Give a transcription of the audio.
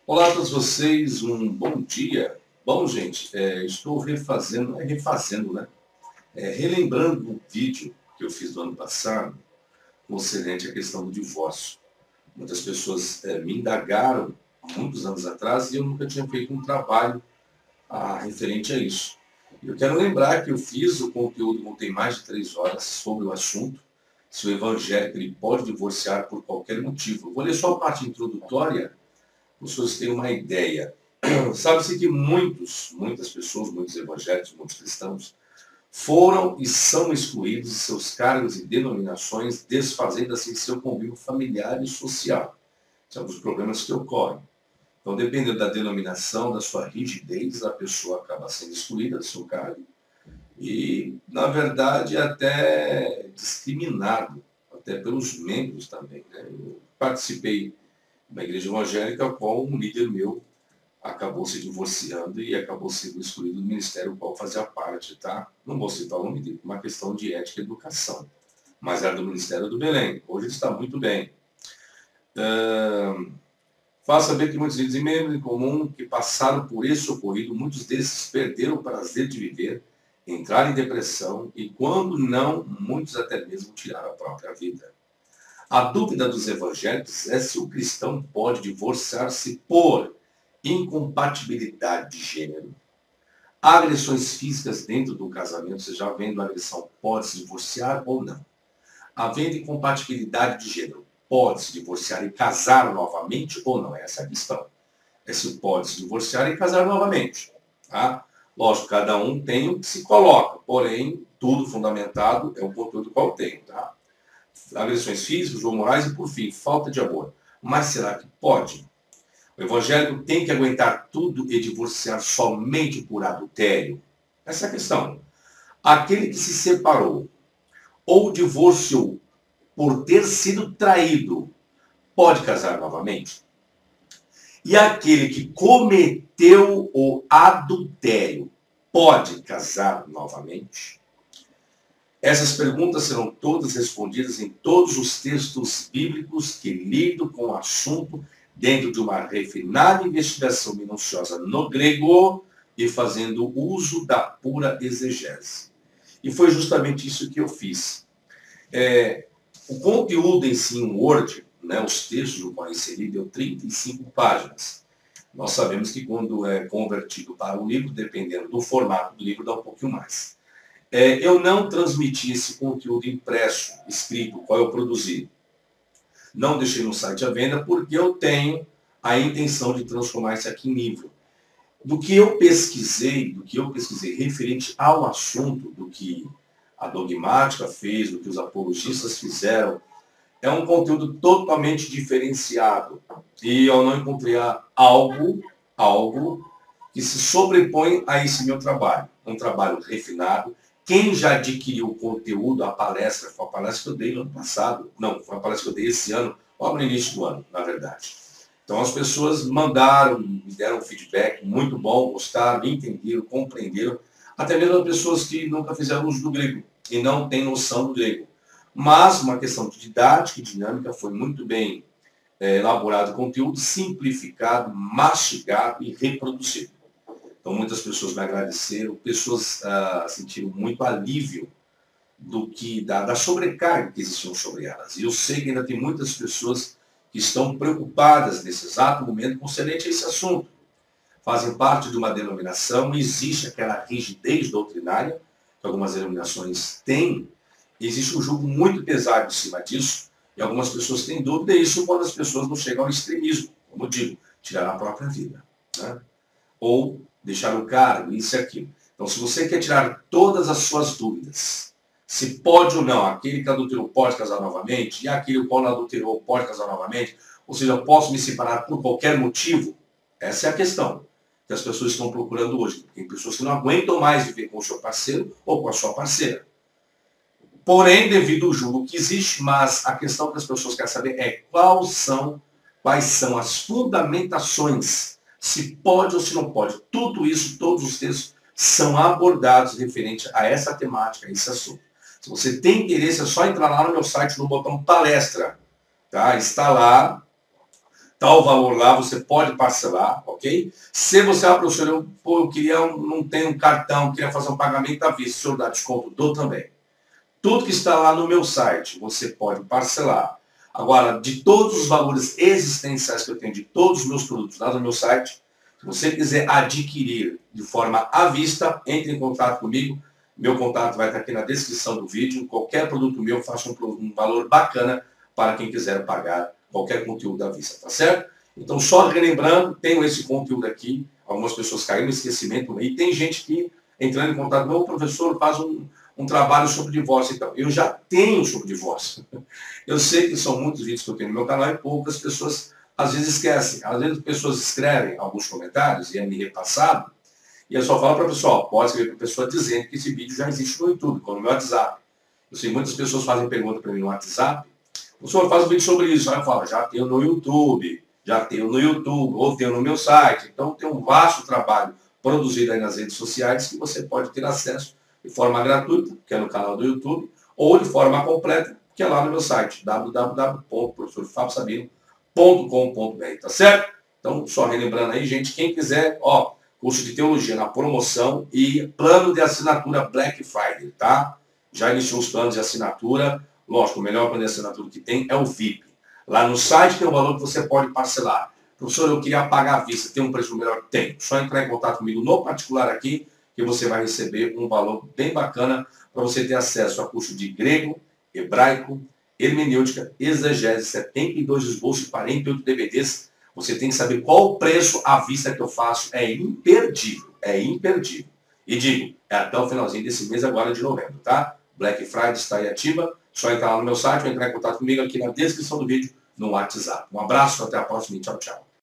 Olá a todos vocês, um bom dia. Bom, gente, estou refazendo, né? Relembrando um vídeo que eu fiz do ano passado, concernente à questão do divórcio. Muitas pessoas me indagaram muitos anos atrás e eu nunca tinha feito um trabalho referente a isso. Eu quero lembrar que eu fiz o conteúdo, contei mais de 3 horas sobre o assunto, se o evangélico ele pode divorciar por qualquer motivo. Eu vou ler só a parte introdutória, para os senhores terem uma ideia. Sabe-se que muitas pessoas, muitos evangélicos, muitos cristãos, foram e são excluídos de seus cargos e denominações, desfazendo assim seu convívio familiar e social. São os problemas que ocorrem. Então, dependendo da denominação, da sua rigidez, a pessoa acaba sendo excluída do seu cargo e, na verdade, até discriminado, até pelos membros também. Né? Eu participei de uma igreja evangélica com um líder meu acabou se divorciando e acabou sendo excluído do ministério qual fazia parte, tá? Não vou citar o nome dele, uma questão de ética e educação. Mas era do Ministério do Belém. Hoje ele está muito bem. Faz saber que muitos líderes e membros em comum que passaram por esse ocorrido, muitos desses perderam o prazer de viver, entraram em depressão e, quando não, muitos até mesmo tiraram a própria vida. A dúvida dos evangélicos é se o cristão pode divorciar-se por incompatibilidade de gênero, agressões físicas dentro do casamento, você já vendo agressão, pode se divorciar ou não. Havendo incompatibilidade de gênero, pode se divorciar e casar novamente ou não? Essa é a questão. É se pode se divorciar e casar novamente. Tá? Lógico, cada um tem o que se coloca, porém, tudo fundamentado é o conteúdo qual tem. Tá? Agressões físicas ou morais e, por fim, falta de amor. Mas será que pode? O evangélico tem que aguentar tudo e divorciar somente por adultério? Essa é a questão. Aquele que se separou ou divorciou por ter sido traído, pode casar novamente? E aquele que cometeu o adultério, pode casar novamente? Essas perguntas serão todas respondidas em todos os textos bíblicos que lido com o assunto dentro de uma refinada investigação minuciosa no grego e fazendo uso da pura exegese. E foi justamente isso que eu fiz. O conteúdo em si, em Word, né, os textos do qual inseri, deu 35 páginas. Nós sabemos que quando é convertido para o livro, dependendo do formato do livro, dá um pouquinho mais. Eu não transmiti esse conteúdo impresso, escrito, qual eu produzi. Não deixei no site à venda porque eu tenho a intenção de transformar isso aqui em livro. Do que eu pesquisei referente ao assunto, do que a dogmática fez, do que os apologistas fizeram, é um conteúdo totalmente diferenciado. E eu não encontrei algo que se sobrepõe a esse meu trabalho. Um trabalho refinado. Quem já adquiriu o conteúdo, a palestra, foi a palestra que eu dei no ano passado. Não, foi a palestra que eu dei esse ano, logo no início do ano, na verdade. Então as pessoas mandaram, me deram um feedback muito bom, gostaram, entenderam, compreenderam. Até mesmo as pessoas que nunca fizeram uso do grego e não têm noção do grego. Mas uma questão de didática e dinâmica, foi muito bem elaborado o conteúdo, simplificado, mastigado e reproduzido. Então muitas pessoas me agradeceram, pessoas sentiram muito alívio da sobrecarga que existiam sobre elas. E eu sei que ainda tem muitas pessoas que estão preocupadas nesse exato momento concernente a esse assunto. Fazem parte de uma denominação, existe aquela rigidez doutrinária, que algumas denominações têm, e existe um julgo muito pesado em cima disso, e algumas pessoas têm dúvida, e isso quando as pessoas não chegam ao extremismo, como eu digo, tirar a própria vida. Né? Ou deixar o cargo, isso e aquilo. Então, se você quer tirar todas as suas dúvidas, se pode ou não, aquele que adulterou pode casar novamente, e aquele que não adulterou pode casar novamente, ou seja, eu posso me separar por qualquer motivo, essa é a questão que as pessoas estão procurando hoje. Tem pessoas que não aguentam mais viver com o seu parceiro ou com a sua parceira. Porém, devido ao julgo que existe, mas a questão que as pessoas querem saber é quais são as fundamentações, se pode ou se não pode. Tudo isso, todos os textos são abordados referente a essa temática, a esse assunto. Se você tem interesse, é só entrar lá no meu site, no botão palestra. Tá? Está lá tal valor lá, você pode parcelar, ok? Se você, professor, eu queria, não tenho um cartão, queria fazer um pagamento à vista, o senhor dá desconto? Dou também. Tudo que está lá no meu site, você pode parcelar. Agora, de todos os valores existenciais que eu tenho, de todos os meus produtos lá no meu site, se você quiser adquirir de forma à vista, entre em contato comigo. Meu contato vai estar aqui na descrição do vídeo. Qualquer produto meu, faça um valor bacana para quem quiser pagar qualquer conteúdo à vista, tá certo? Então, só relembrando, tenho esse conteúdo aqui. Algumas pessoas caíram no esquecimento. E tem gente que, entrando em contato, meu professor, faz um trabalho sobre divórcio. Então, eu já tenho sobre divórcio. Eu sei que são muitos vídeos que eu tenho no meu canal e poucas pessoas, às vezes, esquecem. Às vezes, as pessoas escrevem alguns comentários e é me repassado, e eu só falo para o pessoal, pode escrever para a pessoa dizendo que esse vídeo já existe no YouTube, como no meu WhatsApp. Eu sei, muitas pessoas fazem pergunta para mim no WhatsApp, o senhor faz um vídeo sobre isso. Aí eu falo, já tenho no YouTube, ou tenho no meu site. Então, tem um vasto trabalho produzido aí nas redes sociais que você pode ter acesso de forma gratuita, que é no canal do YouTube, ou de forma completa, que é lá no meu site, www.professorfabiosabino.com.br, tá certo? Então, só relembrando aí, gente, quem quiser, curso de teologia na promoção e plano de assinatura Black Friday, tá? Já iniciou os planos de assinatura. Lógico, o melhor plano de assinatura que tem é o VIP. Lá no site tem um valor que você pode parcelar. Professor, eu queria pagar à vista, tem um preço melhor? Tem. Só entrar em contato comigo no particular aqui, que você vai receber um valor bem bacana para você ter acesso a curso de grego, hebraico, hermenêutica, exegese, 72 esboços e 48 DVDs. Você tem que saber qual o preço à vista que eu faço. É imperdível. É imperdível. E digo, é até o finalzinho desse mês agora de novembro, tá? Black Friday está aí ativa. Só entrar lá no meu site ou entrar em contato comigo aqui na descrição do vídeo no WhatsApp. Um abraço, até a próxima e tchau, tchau.